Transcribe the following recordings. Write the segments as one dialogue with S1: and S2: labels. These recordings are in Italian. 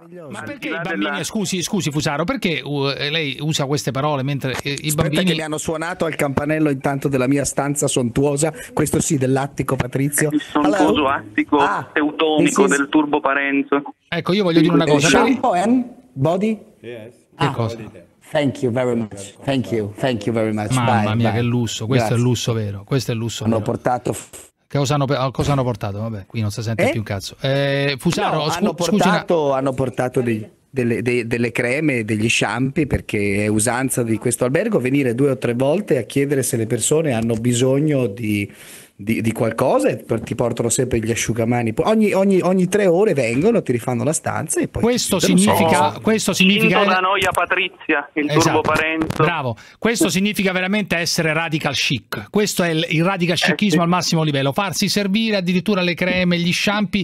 S1: Ma perché i bambini, scusi Fusaro, perché lei usa queste parole mentre i bambini...
S2: che mi hanno suonato al campanello intanto della mia stanza sontuosa, questo sì, dell'attico, Patrizio.
S3: Il sontuoso attico teutonico del Turbo Parenzo.
S1: Ecco, io voglio dire una cosa.
S2: Shampoo and body?
S1: Yes. Che cosa?
S2: Thank you very much. Thank you very much.
S1: Mamma mia, che lusso, questo è il lusso vero. Questo è il lusso
S2: hanno
S1: vero.
S2: Portato...
S1: Cosa hanno portato? Vabbè, qui non si sente più un cazzo. Fusaro,
S2: hanno portato delle creme, degli shampoo, perché è usanza di questo albergo venire 2 o 3 volte a chiedere se le persone hanno bisogno di qualcosa, e ti portano sempre gli asciugamani. Ogni 3 ore vengono, ti rifanno la stanza e poi questo significa
S3: da noia Patrizia, il Turbo Parenzo.
S1: Bravo, questo significa veramente essere radical chic. Questo è il radical chicismo al massimo livello, farsi servire addirittura le creme, gli shampoo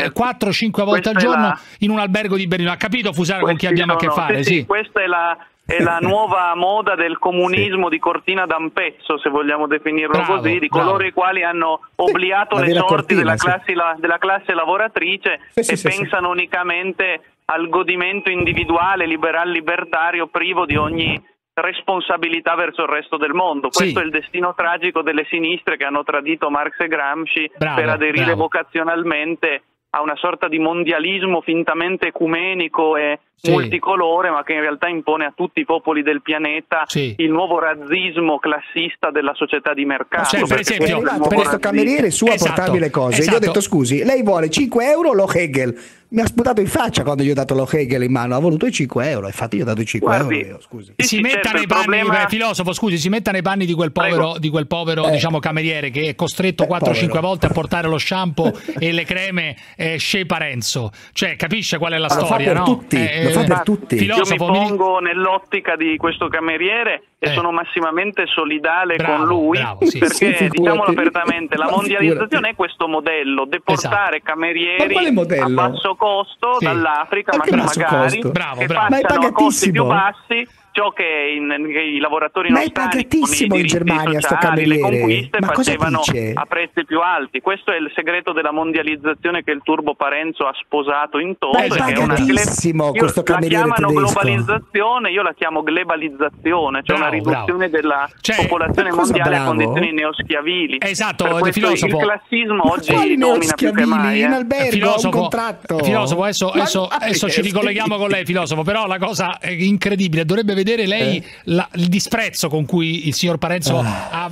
S1: 4-5 volte al giorno in un albergo di Berlino. Ha capito Fusaro con chi abbiamo a che fare?
S3: Sì. Questa è la nuova moda del comunismo di Cortina d'Ampezzo, se vogliamo definirlo così, di coloro i quali hanno obliato le sorti della classe lavoratrice e pensano unicamente al godimento individuale, libertario, privo di ogni responsabilità verso il resto del mondo. Questo è il destino tragico delle sinistre che hanno tradito Marx e Gramsci per aderire vocazionalmente a una sorta di mondialismo fintamente ecumenico e multicolore, ma che in realtà impone a tutti i popoli del pianeta il nuovo razzismo classista della società di mercato.
S2: Per esempio, questo cameriere a portarmi le cose, gli ho detto: scusi, lei vuole 5 euro lo Hegel? Mi ha sputato in faccia quando gli ho dato lo Hegel in mano, ha voluto i 5 euro, infatti io ho dato i 5 euro. Scusi.
S1: Si metta nei panni, filosofo, scusi, si metta nei panni di quel povero diciamo cameriere che è costretto 4-5 volte a portare lo shampoo e le creme Shea Parenzo. Cioè, capisce qual è la storia, no?
S2: Lo fa per tutti.
S3: Filosofo, io mi pongo nell'ottica di questo cameriere e sono massimamente solidale con lui, perché diciamolo apertamente, la mondializzazione è questo modello, deportare camerieri a basso costo dall'Africa, ma magari che facciano a costi più bassi ciò che i lavoratori nostani con i diritti sociali, le conquiste facevano a prezzi più alti. Questo è il segreto della mondializzazione che il Turbo Parenzo ha sposato in toto.
S2: È pagatissimo questo cameriere
S3: tedesco. La chiamano globalizzazione, io la chiamo glebalizzazione, cioè una riduzione della popolazione mondiale a condizioni neoschiavili.
S1: Esatto,
S3: il classismo oggi domina più che mai.
S2: In albergo, un contratto.
S1: Filosofo, adesso ci ricolleghiamo con lei, filosofo, però la cosa è incredibile, dovrebbe vedere lei il disprezzo con cui il signor Parenzo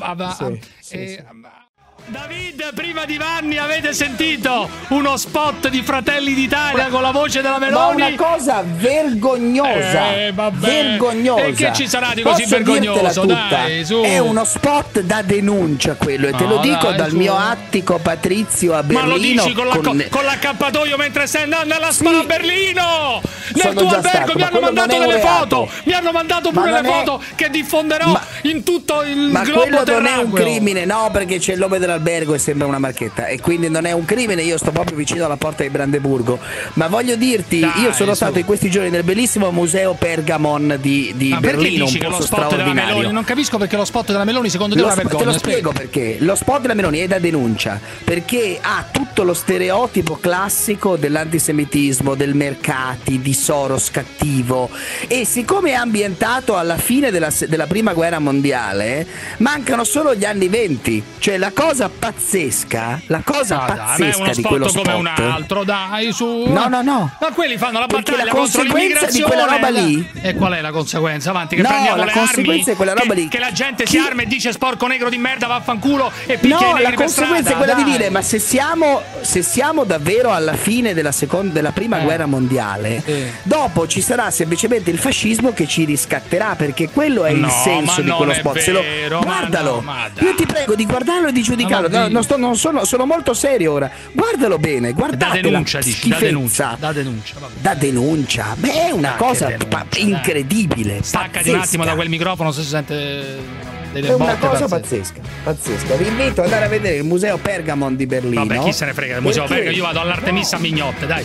S1: David, prima di Vanni avete sentito uno spot di Fratelli d'Italia con la voce della Meloni?
S2: Ma una cosa vergognosa, vergognosa.
S1: E che ci sarà di così vergognoso? Dai, su.
S2: È uno spot da denuncia quello, e te lo dico dal mio attico Patrizio a Berlino.
S1: Ma lo dici con l'accappatoio mentre stai andando alla spalla a Berlino? Nel tuo albergo mi hanno mandato delle foto, mi hanno mandato pure le foto che diffonderò in tutto il globo terracqueo. Ma quello non è un crimine,
S2: no, perché c'è il nome dell'albergo e sembra una marchetta, e quindi non è un crimine. Io sto proprio vicino alla porta di Brandeburgo, ma voglio dirti, io sono stato in questi giorni nel bellissimo museo Pergamon di Berlino, un posto straordinario.
S1: Non capisco perché lo spot della Meloni secondo te è una vergogna.
S2: Te lo spiego perché. Lo spot della Meloni è da denuncia, perché ha tutto lo stereotipo classico dell'antisemitismo, del mercati, di Soros cattivo, e siccome è ambientato alla fine della prima guerra mondiale, mancano solo gli anni 20. Cioè la cosa pazzesca, pazzesca di quello spot,
S1: come un altro, dai, su.
S2: No.
S1: Ma quelli fanno la battaglia contro l'immigrazione
S2: di quella roba lì.
S1: E qual è la conseguenza? Avanti, che prendiamo le armi,
S2: è quella roba lì.
S1: Che la gente si arma e dice sporco negro di merda, vaffanculo, e picchia i negri.
S2: La conseguenza è quella di dire: ma se siamo davvero alla fine della prima guerra mondiale, dopo ci sarà semplicemente il fascismo che ci riscatterà, perché quello è il senso di quello spot. Guardalo, io ti prego di guardarlo e di giudicarlo. Sono molto serio ora. Guardalo bene, guardate
S1: da denuncia,
S2: da denuncia. Beh, è una cosa incredibile.
S1: Staccati un attimo da quel microfono, se si sente.
S2: È una cosa pazzesca. Vi invito ad andare a vedere il museo Pergamon di Berlino.
S1: Vabbè, chi se ne frega del museo Pergamon? Io vado all'Artemissa Mignotte, dai.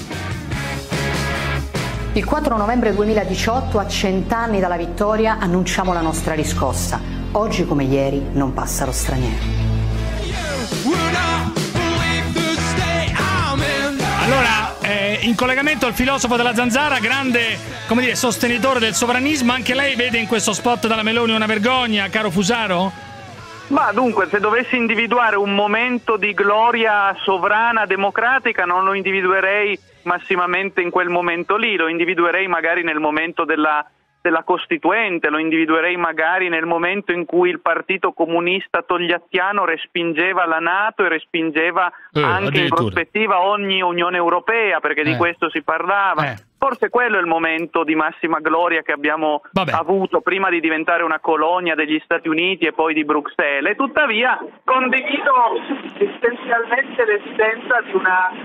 S4: Il 4 novembre 2018, a 100 anni dalla vittoria, annunciamo la nostra riscossa. Oggi come ieri non passano stranieri.
S1: Allora, In collegamento al filosofo della Zanzara, grande, come dire, sostenitore del sovranismo, anche lei vede in questo spot della Meloni una vergogna, caro Fusaro?
S3: Ma dunque, se dovessi individuare un momento di gloria sovrana democratica, non lo individuerei massimamente in quel momento lì, lo individuerei magari nel momento della Costituente, lo individuerei magari nel momento in cui il Partito Comunista Togliattiano respingeva la NATO e respingeva anche in prospettiva ogni Unione Europea, perché di questo si parlava. Forse quello è il momento di massima gloria che abbiamo avuto prima di diventare una colonia degli Stati Uniti e poi di Bruxelles. E tuttavia condivido essenzialmente l'esigenza di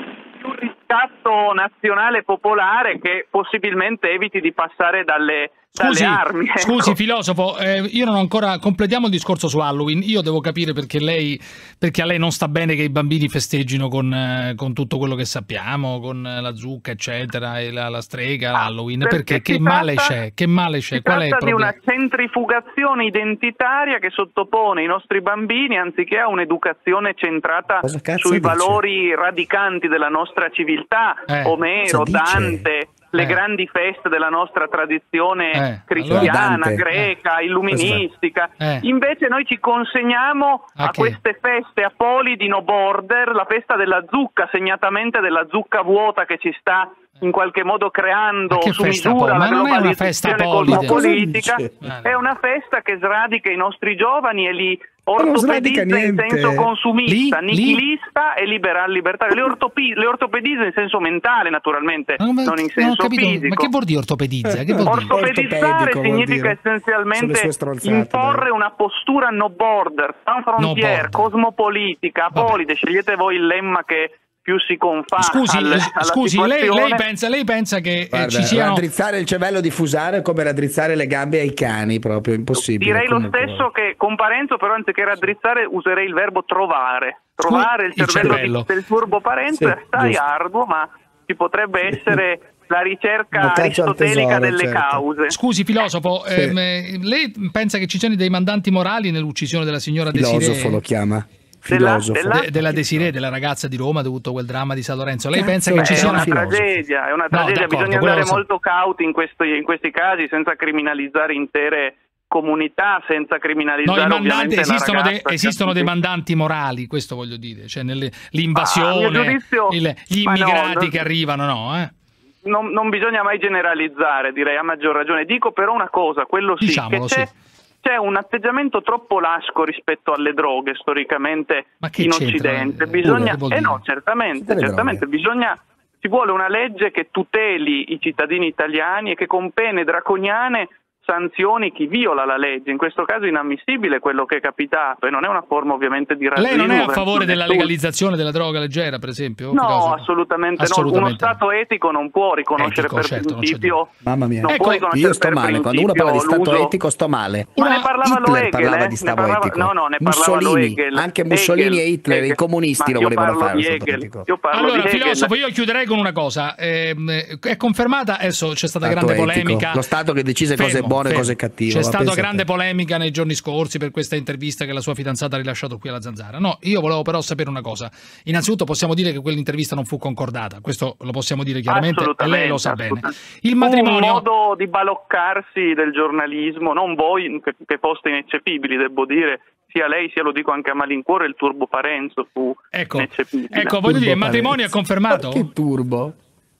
S3: un riscatto nazionale popolare che possibilmente eviti di passare dalle armi.
S1: Scusi, filosofo, io non ho ancora... Completiamo il discorso su Halloween. Io devo capire perché a lei non sta bene che i bambini festeggino con tutto quello che sappiamo, con la zucca, eccetera, e la strega, Halloween. Perché che male c'è? Che male c'è? Qual è il problema?
S3: Si tratta di una centrifugazione identitaria che sottopone i nostri bambini, anziché a un'educazione centrata sui valori radicanti della nostra civiltà, Omero, Dante, le grandi feste della nostra tradizione cristiana, greca, illuministica. Invece noi ci consegniamo a queste feste a poli di no border, la festa della zucca, segnatamente della zucca vuota che ci sta in qualche modo creando su misura la globalizzazione cosmopolitica. È una festa che sradica i nostri giovani e li ortopedizza in senso consumista, nichilista e libertario. Le ortopedizza in senso mentale, naturalmente, non in senso fisico.
S1: Ma che vuol dire ortopedizza?
S3: Ortopedizzare significa essenzialmente imporre una postura no border, sans frontiere, cosmopolitica, apolide. Scegliete voi il lemma che più si confà.
S1: Scusi, lei pensa che ci siano...
S2: Raddrizzare il cervello di Fusaro è come raddrizzare le gambe ai cani, proprio impossibile.
S3: Direi lo stesso che con Parenzo, però anziché raddrizzare userei il verbo trovare. Trovare il cervello del turbo Parenzo è assai arduo, ma ci potrebbe essere la ricerca aristotelica delle cause.
S1: Scusi, filosofo, lei pensa che ci siano dei mandanti morali nell'uccisione della signora Desirée?
S2: Filosofo lo chiama.
S1: Della Desirée, della ragazza di Roma, dovuto quel dramma di San Lorenzo. Lei pensa che ci sia
S3: una tragedia? È una tragedia, bisogna andare molto cauti in questi casi, senza criminalizzare intere comunità, senza criminalizzare ovviamente
S1: esistono dei mandanti morali, questo voglio dire, cioè l'invasione, gli immigrati che arrivano,
S3: Non bisogna mai generalizzare, direi, a maggior ragione. Dico però una cosa, quello sì,
S1: diciamolo,
S3: che c'è un atteggiamento troppo lasco rispetto alle droghe storicamente in Occidente. Bisogna, certamente ci vuole una legge che tuteli i cittadini italiani e che con pene draconiane sanzioni chi viola la legge. In questo caso è inammissibile quello che è capitato e non è una forma ovviamente di razzismo.
S1: Lei non è a favore della legalizzazione della droga leggera, per esempio?
S3: No, assolutamente no. Uno Stato etico non può riconoscere principio.
S2: Mamma mia, io sto male. Quando uno parla di Stato etico sto male.
S3: Ma ne parlava
S2: Hitler parlava di Stato etico.
S3: No, ne parlava Hegel.
S2: Anche Mussolini e Hitler, i comunisti lo volevano fare.
S1: Allora, filosofo, io chiuderei con una cosa. È confermata, adesso c'è stata grande polemica.
S2: Lo Stato che decise cose buone, cose cattive.
S1: C'è stata grande polemica nei giorni scorsi per questa intervista che la sua fidanzata ha rilasciato qui alla Zanzara. No, io volevo però sapere una cosa. Innanzitutto possiamo dire che quell'intervista non fu concordata, questo lo possiamo dire chiaramente e lei lo sa bene. Il matrimonio...
S3: un modo di baloccarsi del giornalismo, non voi che foste ineccepibili, devo dire. Sia lei, sia lo dico anche a malincuore, il turbo Parenzo fu ineccepibile.
S1: Ecco, voglio dire, il matrimonio è confermato?
S2: Che turbo?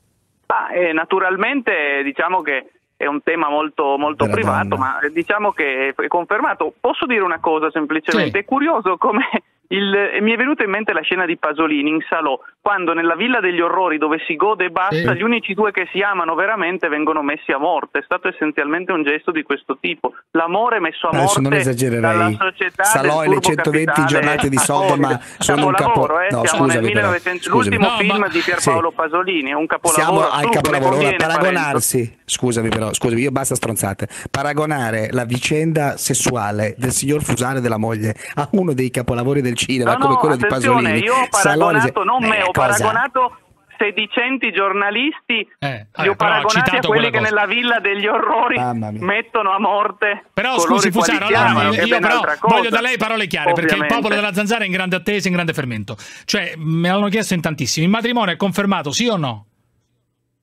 S3: Naturalmente diciamo che è un tema molto privato, ma diciamo che è confermato. Posso dire una cosa semplicemente? Sì. È curioso come mi è venuta in mente la scena di Pasolini in Salò, quando nella Villa degli Orrori, dove si gode e basta, gli unici due che si amano veramente vengono messi a morte. È stato essenzialmente un gesto di questo tipo. L'amore messo a morte
S2: non esagererei.
S3: dalla società
S2: Salò e le 120 giornate di Sodoma sono un capolavoro.
S3: No, siamo nel 1900, l'ultimo film di Pierpaolo Pasolini, è un capolavoro.
S2: Siamo al capolavoro. Paragonarsi, scusami, io basta stronzate. Paragonare la vicenda sessuale del signor Fusaro e della moglie a uno dei capolavori del cinema come quello di Pasolini.
S3: Io ho paragonato, ho paragonato sedicenti giornalisti, li ho paragonati a quelli che nella Villa degli Orrori mettono a morte.
S1: Però scusi Fusaro, io però voglio da lei parole chiare, perché il popolo della Zanzara è in grande attesa, in grande fermento. Cioè, me l'hanno chiesto in tantissimi. Il matrimonio è confermato, sì o no?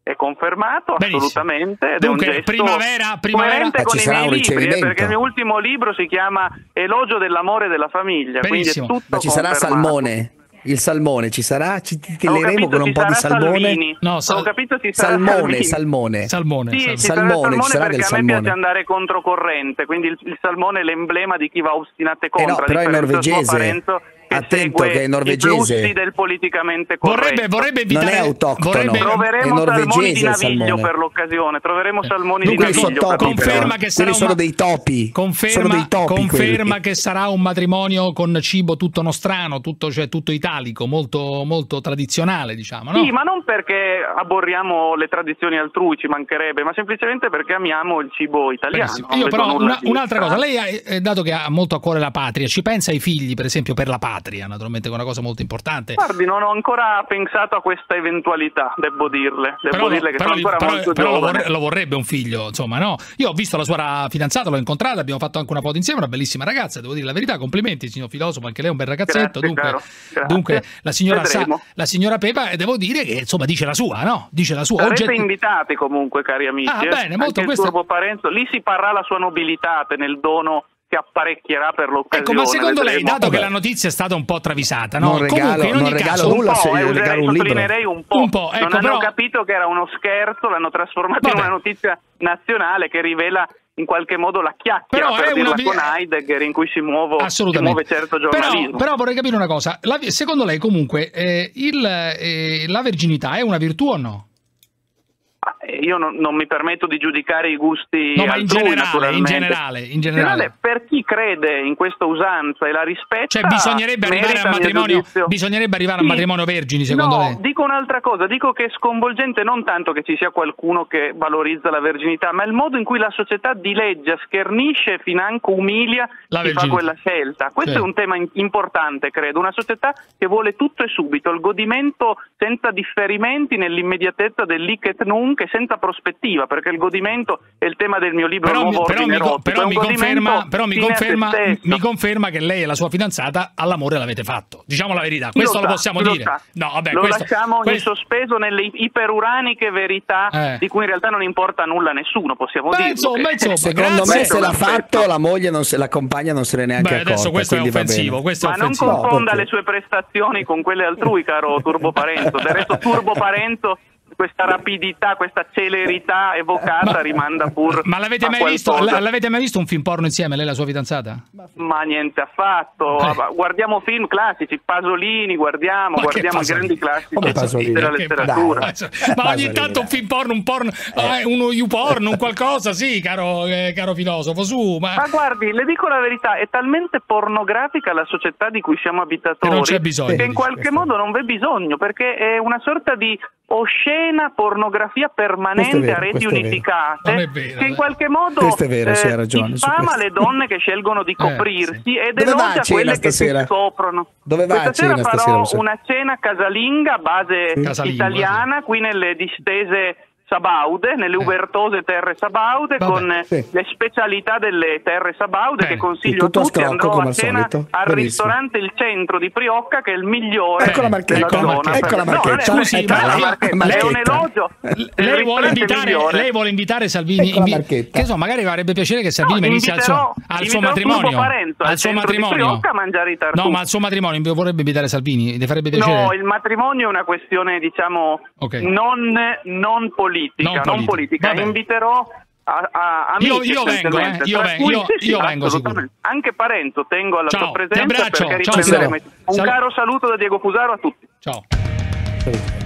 S3: è confermato. Benissimo. Assolutamente, ed
S1: dunque,
S3: è un gesto
S1: primavera
S3: coerente con i miei libri, perché il mio ultimo libro si chiama Elogio dell'amore della famiglia.
S1: Benissimo.
S3: Quindi è tutto
S2: ma ci sarà Salmone? Il salmone ci sarà? Ti tireremo con un po' di salmone?
S3: Salvini.
S1: No,
S3: ho capito ci sarà Salmone.
S2: Sì,
S3: Salmone,
S2: ci
S3: sarà perché a me piace andare controcorrente, quindi il salmone è l'emblema di chi va ostinate contro.
S2: No, però è norvegese. Attento che è norvegese.
S3: I flussi del politicamente corretto.
S1: Vorrebbe evitare,
S2: non è autoctono,
S3: troveremo
S2: è
S3: salmoni di Naviglio per l'occasione. Troveremo salmoni di Naviglio.
S2: Conferma che sarà sono dei topi.
S1: Conferma che sarà un matrimonio con cibo tutto nostrano, cioè tutto italico, molto, molto tradizionale, diciamo. No?
S3: Sì, ma non perché aborriamo le tradizioni altrui, ci mancherebbe, ma semplicemente perché amiamo il cibo italiano.
S1: Io però un'altra cosa, lei dato che ha molto a cuore la patria, ci pensa ai figli, per esempio, per la patria? Naturalmente, che è una cosa molto importante.
S3: Guardi, non ho ancora pensato a questa eventualità, devo dirle che sono ancora molto giovane.
S1: Lo vorrebbe un figlio, insomma, no? Io ho visto la sua fidanzata, l'ho incontrata, abbiamo fatto anche una foto insieme, una bellissima ragazza, devo dire la verità, complimenti, signor filosofo, anche lei è un bel ragazzetto. Dunque la signora Pepa, devo dire che insomma dice la sua, no? Dice la sua.
S3: Sarete invitati comunque, cari amici.
S1: Bene, molto
S3: anche il Turbo Parenzo, lì si parrà la sua nobilità nel dono che apparecchierà per l'occasione.
S1: Ecco, ma secondo lei, dato che la notizia è stata un po' travisata, no?
S2: Non regalo nulla,
S3: sottolineerei un po'.
S1: Ecco,
S3: non hanno capito che era uno scherzo, l'hanno trasformato in una notizia nazionale che rivela in qualche modo la chiacchiera, per dirla con Heidegger, in cui si muove certo giornalismo.
S1: Però vorrei capire una cosa, secondo lei comunque la verginità è una virtù o no?
S3: Io non mi permetto di giudicare i gusti
S1: ma
S3: altrui,
S1: in generale,
S3: per chi crede in questa usanza e la rispetta,
S1: cioè bisognerebbe arrivare al matrimonio vergini, secondo lei?
S3: No, dico un'altra cosa, dico che è sconvolgente non tanto che ci sia qualcuno che valorizza la verginità, ma il modo in cui la società dileggia, schernisce e financo umilia chi fa quella scelta. Questo è un tema importante, credo, una società che vuole tutto e subito, il godimento senza differimenti nell'immediatezza del lic et nunc, e senza prospettiva, perché il godimento è il tema del mio libro Nuovo Ordine Erotico.
S1: Mi conferma che lei e la sua fidanzata all'amore l'avete fatto, diciamo la verità, questo lo possiamo dire. No, vabbè,
S3: lo lasciamo in sospeso nelle iperuraniche verità di cui in realtà non importa nulla a nessuno, possiamo dirlo.
S2: Secondo me se l'ha fatto la moglie, la compagna non se ne è neanche accorta.
S1: Adesso questo è offensivo,
S3: ma non confonda le sue prestazioni con quelle altrui, caro Turbo Parenzo. Del resto Turbo Parenzo, questa rapidità, questa celerità evocata rimanda pur.
S1: Ma l'avete mai visto un film porno insieme, lei e la sua fidanzata?
S3: Ma niente affatto. Guardiamo film classici, Pasolini, guardiamo i grandi classici della letteratura.
S1: Ma ogni tanto un film porno, uno YouPorn, un qualcosa, sì, caro filosofo, su. Ma
S3: guardi, le dico la verità, è talmente pornografica la società di cui siamo abitatori
S1: che non c'è bisogno,
S3: che in qualche modo non v'è bisogno, perché è una sorta di oscena pornografia permanente a reti unificate che in qualche modo infama le donne che scelgono di coprirsi ed elogia quelle che si scoprono. Questa sera farò una cena casalinga a base italiana qui nelle distese sabaude, nelle ubertose terre sabaude, con le specialità delle terre sabaude che consiglio a tutti. Andrò a cena al ristorante Il Centro di Priocca, che è il migliore della zona.
S2: Ecco la marchetta.
S3: È un elogio.
S1: Lei vuole invitare Salvini, che insomma magari avrebbe piacere che Salvini venisse al suo matrimonio, al suo matrimonio
S3: a mangiare i tartufi.
S1: No, ma al suo matrimonio vorrebbe invitare Salvini, le farebbe piacere?
S3: No, il matrimonio è una questione, diciamo, non politica. Inviterò amici.
S1: Io vengo sicuro.
S3: Anche Parenzo, tengo alla sua presenza.
S1: Ti abbraccio.
S3: Un caro saluto da Diego Fusaro a tutti.
S1: Ciao.